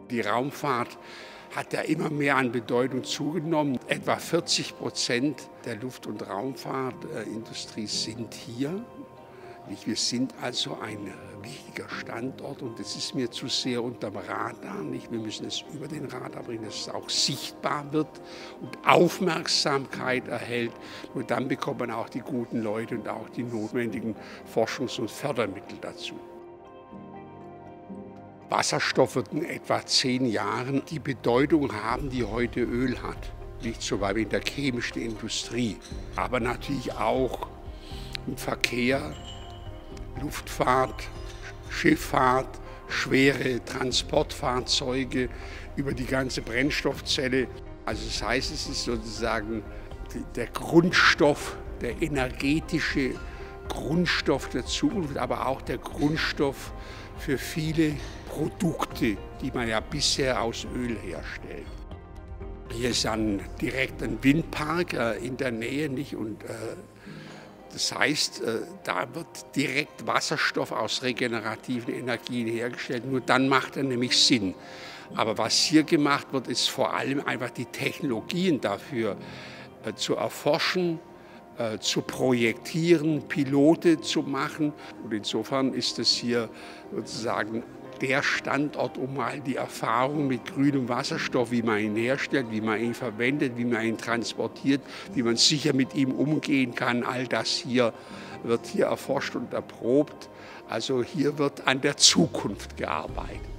Die Raumfahrt hat ja immer mehr an Bedeutung zugenommen. Etwa 40% der Luft- und Raumfahrtindustrie sind hier. Wir sind also ein wichtiger Standort und das ist mir zu sehr unterm Radar. Wir müssen es über den Radar bringen, dass es auch sichtbar wird und Aufmerksamkeit erhält. Nur dann bekommt man auch die guten Leute und auch die notwendigen Forschungs- und Fördermittel dazu. Wasserstoff wird in etwa 10 Jahren die Bedeutung haben, die heute Öl hat. Nicht zum Beispiel in der chemischen Industrie, aber natürlich auch im Verkehr, Luftfahrt, Schifffahrt, schwere Transportfahrzeuge über die ganze Brennstoffzelle. Also das heißt, es ist sozusagen der Grundstoff, der energetische Grundstoff der Zukunft, aber auch der Grundstoff für viele Produkte, die man ja bisher aus Öl herstellt. Hier ist direkt ein Windpark in der Nähe, und das heißt, da wird direkt Wasserstoff aus regenerativen Energien hergestellt. Nur dann macht er nämlich Sinn. Aber was hier gemacht wird, ist vor allem einfach die Technologien dafür zu erforschen, zu projektieren, Pilote zu machen. Und insofern ist es hier sozusagen der Standort, um mal die Erfahrung mit grünem Wasserstoff, wie man ihn herstellt, wie man ihn verwendet, wie man ihn transportiert, wie man sicher mit ihm umgehen kann. All das hier wird hier erforscht und erprobt. Also hier wird an der Zukunft gearbeitet.